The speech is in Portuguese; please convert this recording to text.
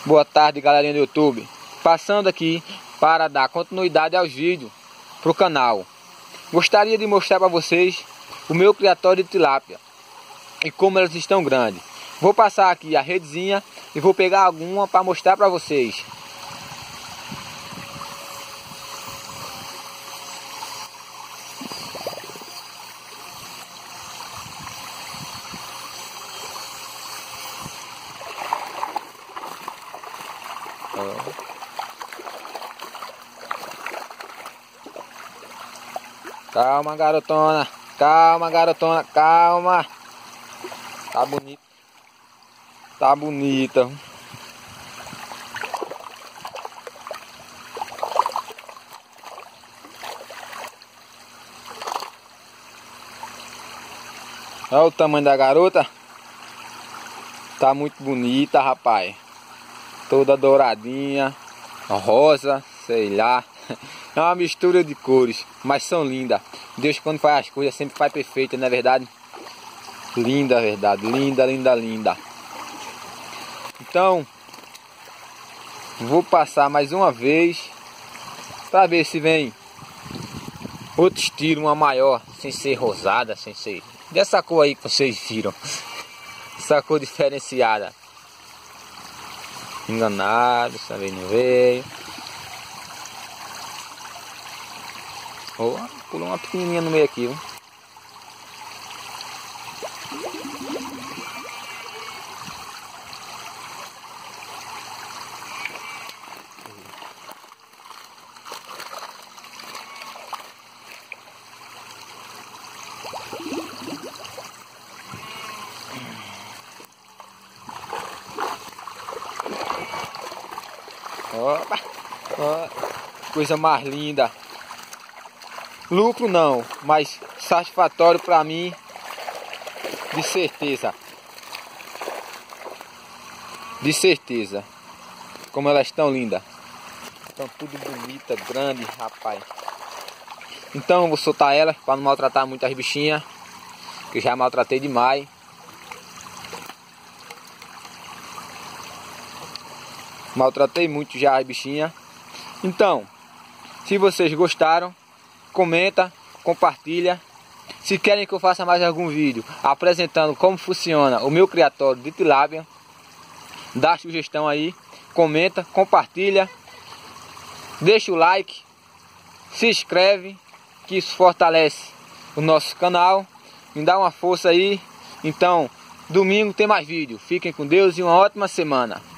Boa tarde, galerinha do YouTube. Passando aqui para dar continuidade aos vídeos para o canal. Gostaria de mostrar para vocês o meu criatório de tilápia e como elas estão grandes. Vou passar aqui a redezinha e vou pegar alguma para mostrar para vocês. Calma, garotona. Calma, garotona. Calma. Tá bonito. Tá bonita. Olha o tamanho da garota. Tá muito bonita, rapaz. Toda douradinha, rosa, sei lá. É uma mistura de cores, mas são lindas. Deus, quando faz as coisas, sempre faz perfeita, não é verdade? Linda, verdade. Linda, linda, linda. Então, vou passar mais uma vez para ver se vem outro estilo, uma maior, sem ser rosada, sem ser dessa cor aí que vocês viram. Essa cor diferenciada. Enganado, essa vez não veio. Oh, pulou uma pequenininha no meio aqui, viu? Opa, ó, coisa mais linda. Lucro não, mas satisfatório para mim, de certeza. De certeza. Como elas estão lindas. Estão tudo bonita, grande, rapaz. Então eu vou soltar elas para não maltratar muito as bichinhas, que já maltratei demais. Maltratei muito já as bichinhas. Então, se vocês gostaram, comenta, compartilha. Se querem que eu faça mais algum vídeo apresentando como funciona o meu criatório de tilápia, dá sugestão aí, comenta, compartilha, deixa o like, se inscreve, que isso fortalece o nosso canal, me dá uma força aí. Então, domingo tem mais vídeo. Fiquem com Deus e uma ótima semana.